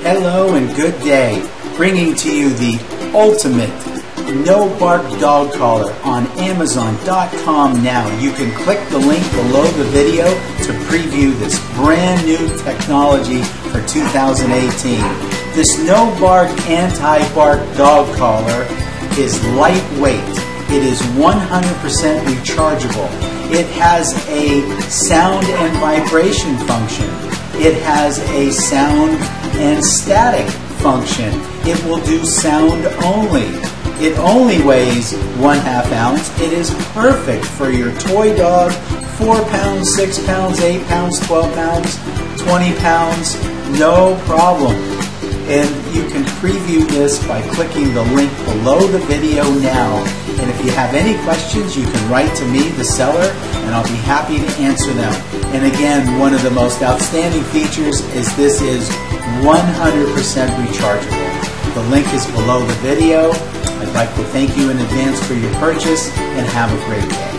Hello and good day, bringing to you the ultimate no-bark dog collar on Amazon.com now. You can click the link below the video to preview this brand new technology for 2018. This no-bark anti-bark dog collar is lightweight. It is 100% rechargeable. It has a sound and vibration function. It has a sound and static function. It will do sound only. It only weighs 1/2 ounce. It is perfect for your toy dog, 4 pounds, 6 pounds, 8 pounds, 12 pounds, 20 pounds, no problem. And you can preview this by clicking the link below the video now. And if you have any questions, you can write to me, the seller, and I'll be happy to answer them. And again, one of the most outstanding features is this is 100% rechargeable. The link is below the video. I'd like to thank you in advance for your purchase and have a great day.